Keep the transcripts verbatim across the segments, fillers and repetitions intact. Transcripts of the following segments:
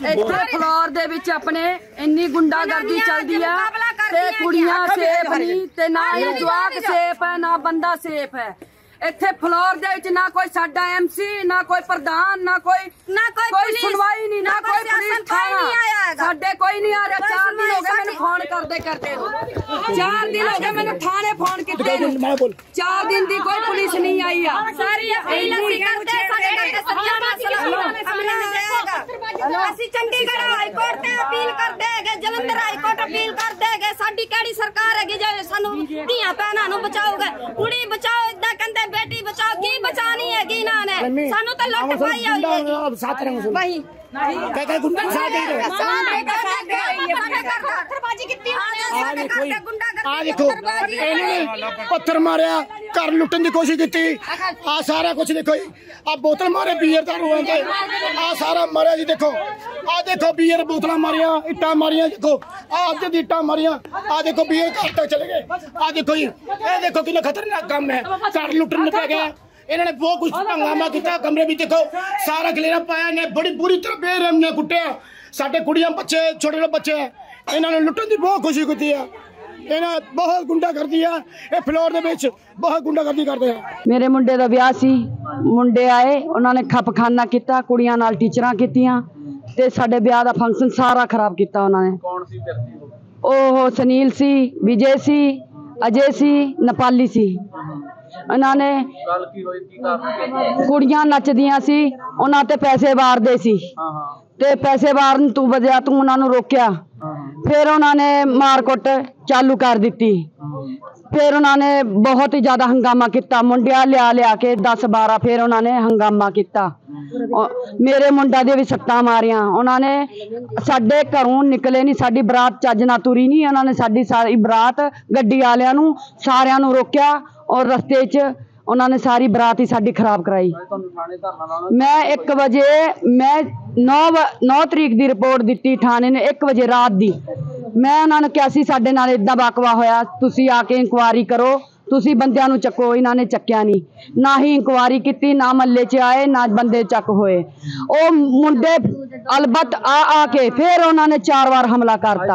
ਇੱਥੇ ਫਲੋਰ ਦੇ ਵਿੱਚ ਆਪਣੇ ਇੰਨੀ ਗੁੰਡਾਗਰਦੀ ਚੱਲਦੀ ਆ ਤੇ ਕੁੜੀਆਂ ਸੇਫ ਨਹੀਂ ਤੇ ਨਾ ਇਹ ਜਵਾਕ ਸੇਫ ਹੈ ਨਾ ਬੰਦਾ ਸੇਫ ਹੈ। ਇੱਥੇ ਫਲੋਰ ਦੇ ਵਿੱਚ ਨਾ ਕੋਈ ਸਾਡਾ ਐਮਸੀ ਨਾ ਕੋਈ ਪ੍ਰਧਾਨ ਨਾ ਕੋਈ ਨਾ ਕੋਈ ਸੁਣਵਾਈ ਨਹੀਂ ਨਾ ਕੋਈ ਪੁਲਿਸ ਥਾਣਾ ਸਾਡੇ ਕੋਈ ਨਹੀਂ ਆ ਰਿਹਾ। ਚਾਰ ਦਿਨ ਹੋ ਗਏ ਮੈਨੂੰ ਫੋਨ ਕਰਦੇ ਕਰਦੇ ਚਾਰ ਦਿਨ ਹੋ ਗਏ ਮੈਨੂੰ ਥਾਣੇ ਫੋਨ ਕੀਤੇ ਚਾਰ ਦਿਨ ਦੀ ਕੋਈ ਪੁਲਿਸ ਨਹੀਂ ਆਈ ਆ। ਸਾਰੀ ਅਪੀਲ ਅਸੀਂ ਕਰਦੇ ਸਾਡੇ ਕਰਕੇ ਸੱਚਾ ਮਸਲਾ ਅਸੀਂ ਚੰਡੀਗੜ੍ਹ ਹਾਈ ਕੋਰਟ ਤੇ ਅਪੀਲ ਕਰਦੇ ਹੈਗੇ ਜਲੰਧਰ ਹਾਈ ਕੋਰਟ ਅਪੀਲ ਕਰਦੇ ਹੈਗੇ। ਸਾਡੀ ਕਿਹੜੀ ਸਰਕਾਰ ਹੈਗੀ ਜੇ ਸਾਨੂੰ ਧੀਆਂ ਭੈਣਾਂ ਨੂੰ ਬਚਾਊਗਾ। ਕੁੜੀ ਬਚਾਓ ਇਦਾਂ ਕਹਿੰਦੇ बेटी बचाओ की बचानी है की ना ने सानू तो लुट पाई है अब साथ रंग भाई नहीं क्या क्या गुंडा साथ दे रहे साथ पत्थरबाजी कितनी आ कोई आ देखो इन्होंने पत्थर मारया घर लुटन की कोशिश की आ सारा कुछ देखो आ बोतल मारे बीयर दारू आंदे आ सारा मारया जी देखो आ देखो बीयर बोतल मारिया इट्टा मारिया देखो आ अद्ध दी इट्टा मारिया आ देखो बीयर घर तक चले गए आ देखो जी ए देखो कितना खतरनाक काम है घर लुटन पे गया इन्होंने बहुत कुछ हंगामा किया। कमरे भी देखो सारा खलेरा पाया ने बड़ी बुरी तरह बेरहम ने कुटिया साडे कुड़ियां बच्चे छोटे छोटे बच्चे इन्होंने लुटन की बहुत कोशिश की है। इन्हें बहुत गुंडागर्दी है ये फ्लोर दे विच बहुत गुंडागर्दी करते हैं। मेरे मुंडे दा विआह सी मुंडे आए उन्होंने खपखाना किया कुड़ियां नाल टीचरां कीतियां ते साडे विआह दा फंक्शन सारा खराब किया उन्होंने। कौन सी व्यक्ति ओह सुनील सी विजय सी अजय सी नेपाली सी उन्होंने कुड़ियां नचदियां सी उन्हां ते पैसे वारदे सी ते पैसे वारन तू वजह तू उन्होंने रोकया फिर उन्होंने मारकुट चालू कर दी। फिर उन्होंने बहुत ही ज्यादा हंगामा किया मुंडिया लिया लिया के दस बारह फिर उन्होंने हंगामा किया मेरे मुंडा दे भी सट्टां मारियां उन्होंने साडे घरों निकले नहीं साडी बरात चज ना तुरी नहीं उन्होंने साडी सारी बरात गड्डी वालियां नूं सारियां नूं रोकया और रस्ते च उन्होंने सारी बरात ही साडी खराब कराई। मैं एक बजे मैं नौ नौ तरीक की रिपोर्ट दी थाने ने एक बजे रात दी मैं उन्होंने कहा सी साडे नाल इदां वाकवा होया तुसी आके इंक्वायरी करो तुसी बंदियां नूं चक्को इन्होंने चक्या नहीं ना ही इंक्वायरी की ना महल्ले च आए ना बंदे चक होए ओ मुंडे अलबत आ आके फिर उन्होंने चार बार हमला करता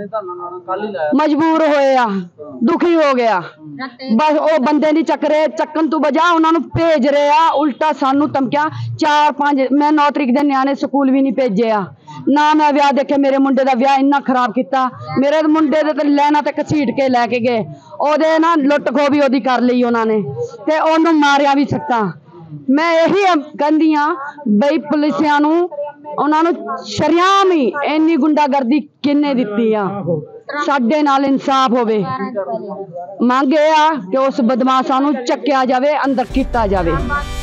मजबूर होया दुखी हो गया बस ओ बंदे नहीं चक रहे चक्कन तू बजा उन्होंने भेज रहे आ उल्टा सानू धमकियां चार पांच मैं नौ तरीक दे न्याणे स्कूल भी नहीं भेजे आ ना मैं विआह देखे मेरे मुंडे दा विआह इन्ना खराब किया मेरे मुंडे दे ते लैना ते घसीट के लैके गए ओदे ना लुट खो भी ओदी कर ली उन्होंने ते ओनू मारिया भी सट्टा। मैं यही कहंदी हां बई पुलिसियां नू उन्होंने शरियाम ही इन्नी गुंडागर्दी किन्ने दित्ती आ साडे नाल इंसाफ होवे मंग ये आ कि उस बदमाशां नू चक्या जावे अंदर कीता जावे।